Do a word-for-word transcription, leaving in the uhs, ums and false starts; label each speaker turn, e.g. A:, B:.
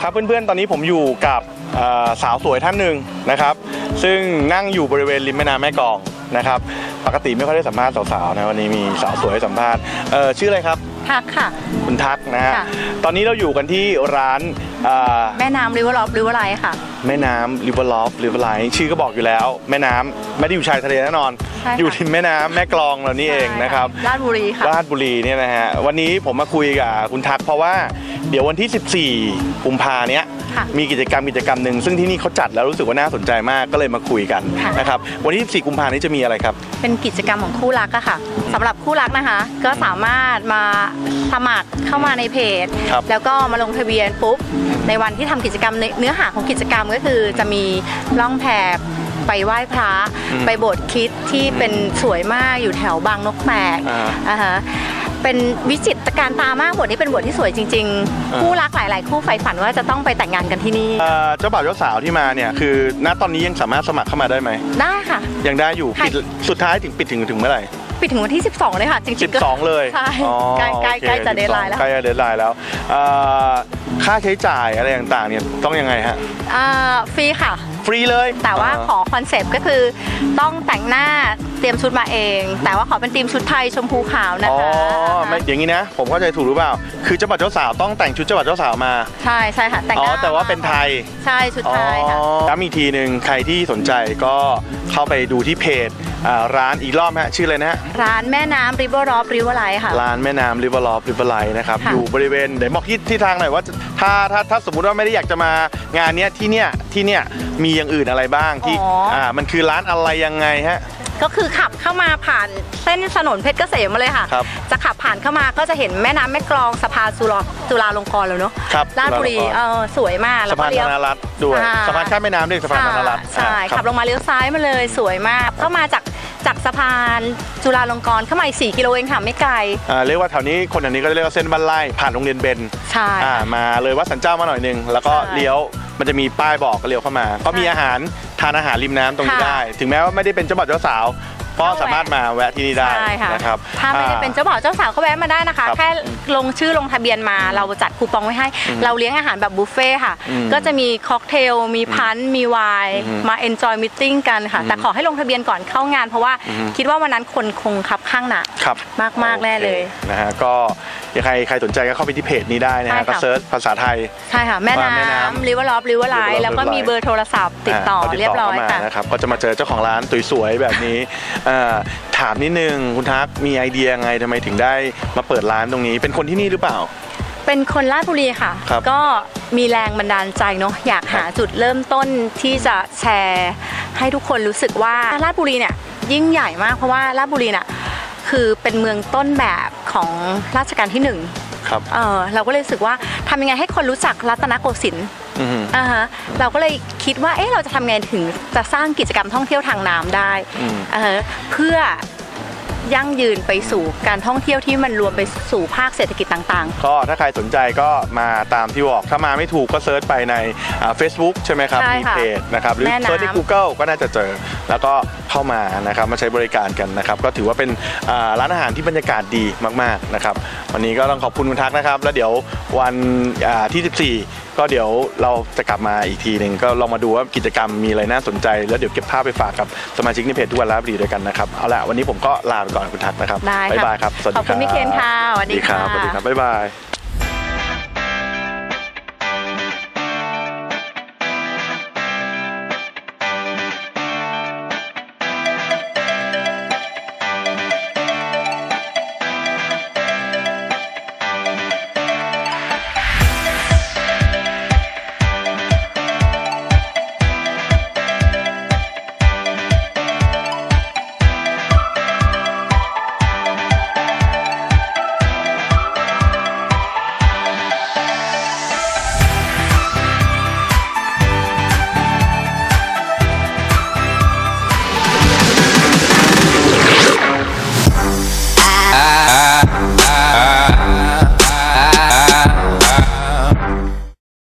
A: ครับเพื่อนๆตอนนี้ผมอยู่กับสาวสวยท่านหนึ่งนะครับซึ่งนั่งอยู่บริเวณริมแม่น้ำแม่กลองนะครับปกติไม่ค่อยได้สัมภาษณ์สาวๆนะวันนี้มีสาวสวยให้สัมภาษณ์ชื่ออะไรครับ
B: ทักค่ะ
A: คุณทักนะฮะตอนนี้เราอยู่กันที่ร้าน
B: แม่น้ำริเวอร์ลอฟริเวอร์ไลท์ค่ะ
A: แม่น้ำริเวอร์ลอฟริเวอร์ไลท์ชื่อก็บอกอยู่แล้วแม่น้ำไม่ได้อยู่ชายทะเลแน่นอนอยู่ริมแม่น้ำแม่กลองเรานี่เองนะครับ
B: ราชบุรีค่ะ
A: ราชบุรีเนี่ยนะฮะวันนี้ผมมาคุยกับคุณทักเพราะว่าเดี๋ยววันที่สิบสี่กุมภาเนี้ยมีกิจกรรมกิจกรรมหนึ่งซึ่งที่นี่เขาจัดแล้วรู้สึกว่าน่าสนใจมากก็เลยมาคุยกันนะครับวันที่สิบสี่กุมภานี้จะมีอะไรครับ
B: เป็นกิจกรรมของคู่รักอะค่ะสำหรับคู่รักนะคะก็สามารถมาสมัครเข้ามาในเพจแล้วก็มาลงทะเบียนปุ๊บในวันที่ทำกิจกรรมเนื้อหาของกิจกรรมก็คือจะมีล่องแพไปไหว้พระไปโบสถ์คริสต์ที่เป็นสวยมากอยู่แถวบางนกแมกอ่าฮะเป็นวิจิตรการตามากบทนี้เป็นบทที่สวยจริงๆคู่รักหลายๆคู่ใฝ่ฝันว่าจะต้องไปแต่งงานกันที่นี่
A: เจ้าบ่าวเจ้าสาวที่มาเนี่ยคือณตอนนี้ยังสามารถสมัครเข้ามาได้ไหม
B: ได้ค่ะ
A: ยังได้อยู่ปิดสุดท้ายถึงปิดถึงถึงเมื่อไหร่
B: ปิดถึงวันที่สิบสองเลยค่ะจริงๆ
A: สิบสองเลย
B: ใช่ใกล้ใกล้ใกล้จะเดทไลน์แล้ว
A: ใกล้จะเดทไลน์แล้วค่าใช้จ่ายอะไรต่างๆเนี่ยต้องยังไงฮะ
B: ฟรีค่ะ
A: ฟรีเลย
B: แต่ว่าขอคอนเซปต์ก็คือต้องแต่งหน้าเตรียมชุดมาเองแต่ว่าขอเป็นธีมชุดไทยชมพูขาวนะคะ
A: อ๋อไม่อย่างนี้นะผมเข้าใจถูกหรือเปล่าคือเจ้าบ่าวเจ้าสาวต้องแต่งชุดเจ้าบ่าวเจ้าสาวมา
B: ใช่ใช่ค่ะแต่งหน้า
A: อ๋อแต่ว่าเป็นไทย
B: ใช่ชุดไทยค่ะ
A: แล้วมีทีหนึ่งใครที่สนใจก็เข้าไปดูที่เพจร้านอีกรอบฮะชื่ออะไรนะ
B: ร้านแม่น้ำริเวอร์ลอฟริเวอร์ไลท์ค่ะ
A: ร้านแม่น้ำริเวอร์ลอฟริเวอร์ไลท์นะครับอยู่บริเวณเดี๋ยวบอกที่ที่ทางหน่อยว่าถ้าถ้าถ้าสมมุติว่าไม่ได้อยากจะมางานเนี้ยที่เนี้ยที่เนี้ยมีอย่างอื่นอะไรบ้างที่อ่ามันคือร้านอะไรยังไงฮะ
B: ก็คือขับเข้ามาผ่านเส้นถนนเพชรเกษมมาเลยค่ะจะขับผ่านเข้ามาก็จะเห็นแม่น้ำแม่กลองสะพานจุฬาลงกรณ์แล้วเนาะราชบุรีเออสวยมาก
A: สะพานธนรัตน์ด้วยสะพานข้ามแม่น้ำด้วยสะพานธนรัตน์
B: ใช่ขับลงมาเลี้ยวซ้ายมาเลยสวยมากก็มาจากจากสะพานจุฬาลงกรณ์เข้ามาสี่กิโลเองค่ะไม่ไกล
A: อ่าเรียกว่าแถวนี้คนแถวนี้ก็เรียกว่าเส้นบ้านไร่ผ่านโรงเรียนเบน
B: ใช่
A: อ่ามาเลยวัดสันเจ้ามาหน่อยนึงแล้วก็เลี้ยวมันจะมีป้ายบอกก็เลี้ยวเข้ามาก็มีอาหารทานอาหารริมน้ำตรงนี้ได้ถึงแม้ว่าไม่ได้เป็นเจ้าบ่าวเจ้าสาวก็สามารถมาแวะที่นี่ได้นะครับ
B: ถ้าไม่ได้เป็นเจ้าบ่าวเจ้าสาวก็แวะมาได้นะคะแค่ลงชื่อลงทะเบียนมาเราจัดคูปองไว้ให้เราเลี้ยงอาหารแบบบุฟเฟ่ค่ะก็จะมีค็อกเทลมีพันมีไวน์มาเอนจอยมิทติ้งกันค่ะแต่ขอให้ลงทะเบียนก่อนเข้างานเพราะว่าคิดว่าวันนั้นคนคงคับข้างหนักมากมากแน่เลย
A: นะฮะก็ใครใครสนใจก็เข้าไปที่เพจนี้ได้นะฮะก็เซิร์ชภาษาไทย
B: ใช่ค่ะแม่น้ำริเวอร์ลอฟริเวอร์ไลท์แล้วก็มีเบอร์โทรศัพท์ติดต่อเรียบร้อยค่ะ
A: นะครับก็จะมาเจอเจ้าของร้านสวยๆแบบนี้ถามนิดนึงคุณทักมีไอเดียไงทำไมถึงได้มาเปิดร้านตรงนี้เป็นคนที่นี่หรือเปล่า
B: เป็นคนราชบุรีค่ะก็มีแรงบันดาลใจเนาะอยากหาจุดเริ่มต้นที่จะแชร์ให้ทุกคนรู้สึกว่าราชบุรีเนี่ยยิ่งใหญ่มากเพราะว่าราชบุรีน่ะคือเป็นเมืองต้นแบบของรัชกาลที่หนึ่ง
A: ครับ
B: เออเราก็เลยรู้สึกว่าทำยังไงให้คนรู้จักรัตนโกสินทร์อ่าฮะเราก็เลยคิดว่าเอ๊ะเราจะทำไงถึงจะสร้างกิจกรรมท่องเที่ยวทางน้ำได้อ่าฮะเพื่อยั่งยืนไปสู่การท่องเที่ยวที่มันรวมไปสู่ภาคเศรษฐกิจต่าง
A: ๆก็ถ้าใครสนใจก็มาตามที่บอกถ้ามาไม่ถูกก็เซิร์ชไปใน Facebook ใช่ไหมครับมีเพจนะครับหรือเซิร์ชใน Google ก็น่าจะเจอแล้วก็เข้ามานะครับมาใช้บริการกันนะครับก็ถือว่าเป็นร้านอาหารที่บรรยากาศดีมากๆนะครับวันนี้ก็ต้องขอบคุณคุณทักนะครับแล้วเดี๋ยววันที่สิบสี่ก็เดี๋ยวเราจะกลับมาอีกทีหนึ่งก็ลองมาดูว่ากิจกรรมมีอะไรน่าสนใจแล้วเดี๋ยวเก็บภาพไปฝากกับสมาชิกในเพจทุกวันราชบุรีด้วยกันนะครับเอาละวันนี้ผมก็ลาไปก่อนคุณทักนะครับบ๊ายบายครับ
B: สวัสดีครับขอบคุณพี่เคนค่ะสวัสดีครับ
A: สวัสดีครับบ๊ายบาย